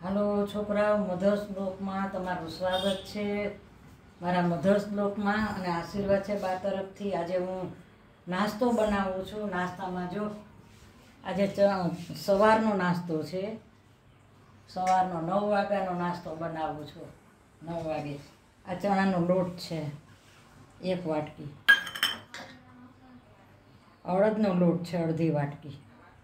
Hello छोकराओ, मधर्स block में तमारुं स्वागत है। मारा मधर्स ब्लॉक में अने आशीर्वाद है बा तरफथी। आज हूँ नास्तो बनावुं छुं। नास्ता में जो आज सवारनो नास्तो है, सवारनो 9 वाग्यानो नास्तो बनावुं छुं। 9 वागे आ चणानो लोट है 1 वाटकी, अड़दनो लोट है अर्धी वाटकी,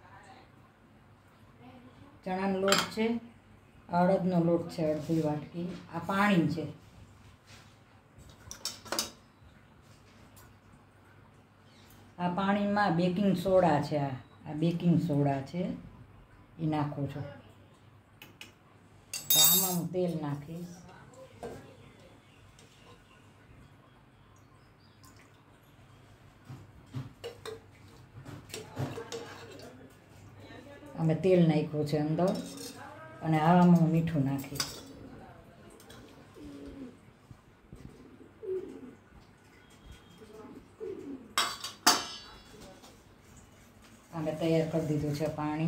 चणानो लोट है, अड़दनो लोट है अर्धी वाटकी, आ पाणी है, आ पाणी में बेकिंग सोडा है, आ बेकिंग सोडा है ए नाखो छो। तो आमां हूँ तेल नाखीश। अमे तेल नाख्युं छे अंदर अने आमां हूँ मीठुं नाखीश। अमे तैयार कर दीधुं छे पाणी।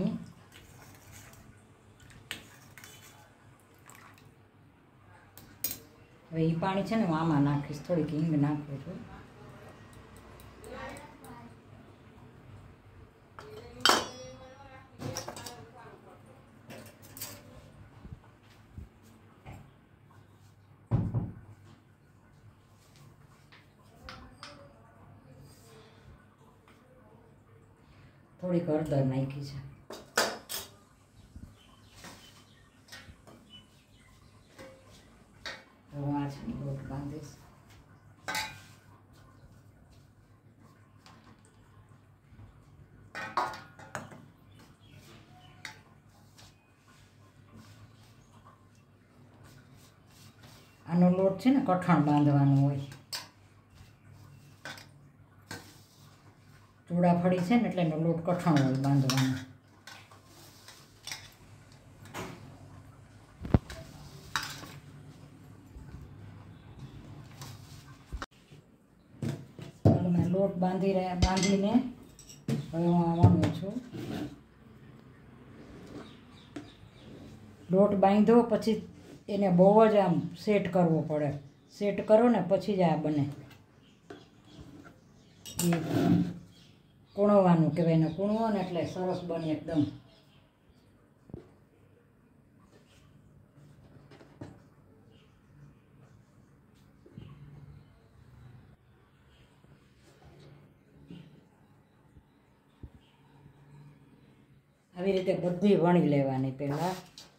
हवे ई पाणी छे ने हुं आमां नाखीश, थोड़ीक हींग नाखुं छुं। थोड़ी हळदर नाखी है। हूँ आज लोट बांधीश। आनो लोट है ने कठण बांधवानो होय। चूड़ाफળી है ने एटले एनो लोट कठण होय बांधवानो। मैं लोट बांधीने हवे हूँ आववानुं छुं। लोट बांध्यो पछी एने बहु ज आम सेट करवो पड़े। सेट करो ने पछी ज आ बने। कूणववानुं कहेवाय ने कूणવો ने એટલે સરસ બને એકદમ। આવી રીતે બધી વણી લેવાની પહેલા।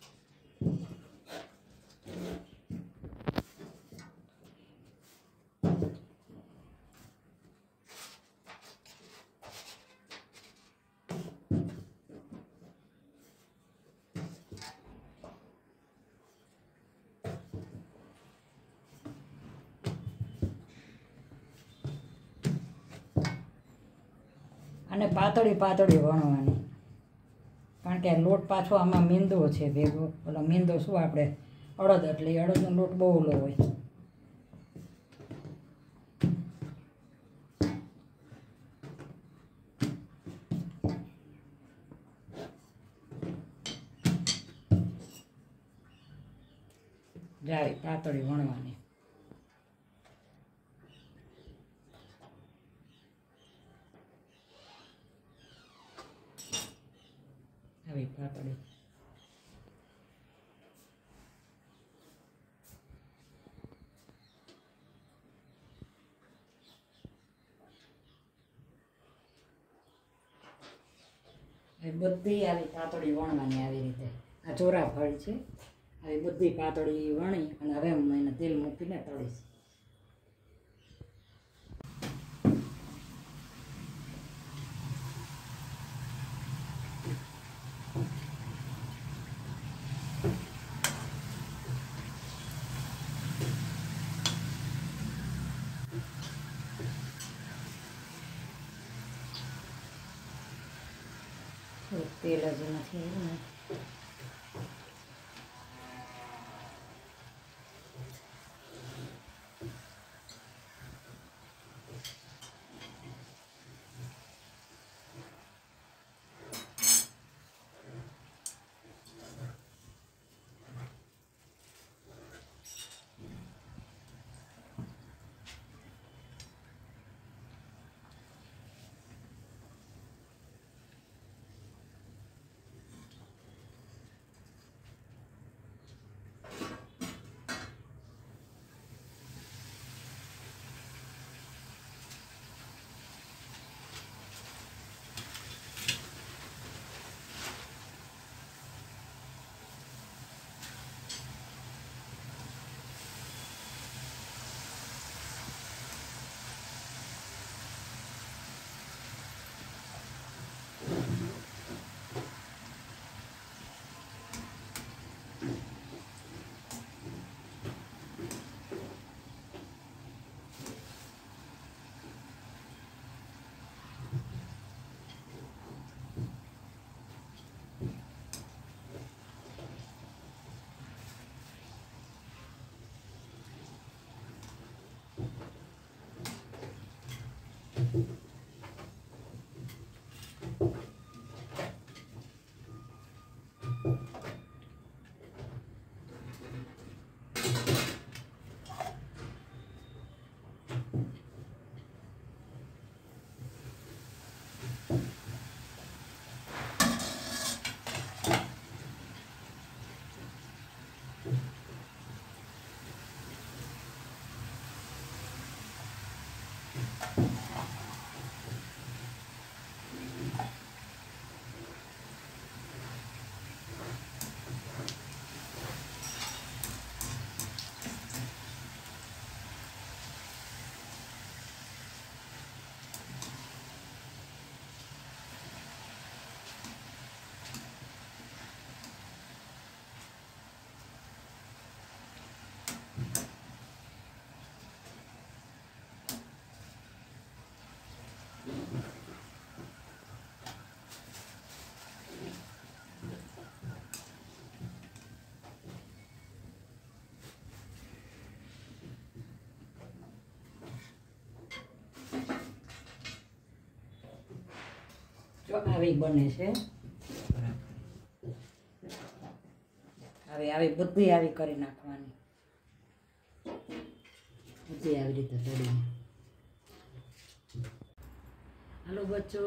અને પાતળી પાતળી વણવાની, કારણ કે લોટ પાછો આમાં મીંદો છે ભેગો। ઓલો મીંદો શું આપણે અડદ, એટલે અડદનો લોટ બહુ ઓલો હોય। જાય પાતળી વણવાની। આવી પાતળી બધી આવી પાતળી વણવાની। આવી રીતે આ ચોરાફળી છે, આવી બધી પાતળી વણી અને હવે હું એને તેલ મૂકીને તળીશ। तेल हजू नहीं આવ્યું ને। જો આવી બને છે, આવી બધી આવી કરી નાખવાની, બધી આવી રીતે તળીને. હાલો બચ્ચો,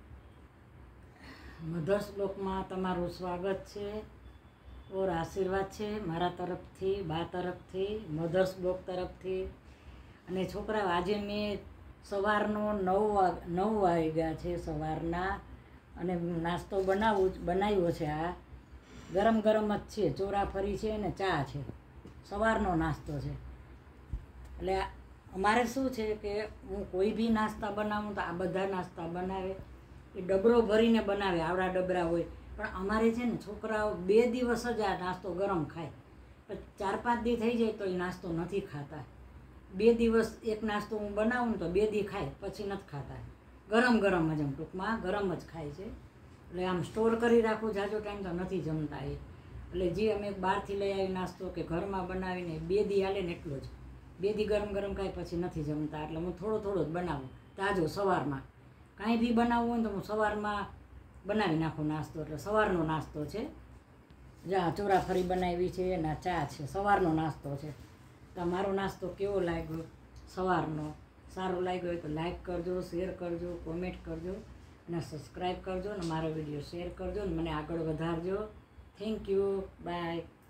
મધર્સ બ્લોકમાં તમારું સ્વાગત છે ઓર આશીર્વાદ છે મારા તરફથી, બા તરફથી, મધર્સ બ્લોક તરફથી. અને છોકરાઓ, આજે મેં સવારનો 9 વાગ્યા છે સવારના, અને નાસ્તો બનાવ્યો છે. આ ગરમ ગરમ જ છે, ચોરાફરી છે ને ચા છે, સવારનો નાસ્તો છે. એટલે અમારે શું છે કે હું કોઈ બી નાસ્તા બનાવું તો આ બધા નાસ્તા બનાવે, એ ડબરો ભરીને બનાવે, આવડા ડબરા હોય. પણ અમારે છે ને છોકરાઓ 2 દિવસ જ આ નાસ્તો ગરમ ખાય, પણ 4-5 દી થઈ જાય તો એ નાસ્તો નથી ખાતા. 2 દિવસ એક નાસ્તો હું બનાવું ને તો 2 દી ખાય, પછી નથી ખાતા. ગરમ ગરમ જ, આમ ટૂંકમાં ગરમ જ ખાય છે. એટલે આમ સ્ટોર કરી રાખું જાજો ટાઈમ તો નથી જમતા એ. એટલે જે અમે બહારથી લઈ આવી નાસ્તો કે ઘરમાં બનાવીને 2 દી હાલે ને એટલો જ, 2 દી ગરમ ગરમ ખાય, પછી નથી જમતા. એટલે હું થોડો થોડો જ બનાવું તાજો સવારમાં. કાંઈ બી બનાવવું હોય ને તો હું સવારમાં બનાવી નાખું નાસ્તો. એટલે સવારનો નાસ્તો છે. જ્યાં ચોરાફરી બનાવી છે એના ચા છે, સવારનો નાસ્તો છે. તમારો નાસ્તો કેવો લાગ્યો સવારનો? સારો લાગ્યો હોય તો લાઈક કરજો, શેર કરજો, કોમેન્ટ કરજો અને સબસ્ક્રાઈબ કરજો, અને મારો વિડીયો શેર કરજો અને મને આગળ વધારજો. Thank you, by.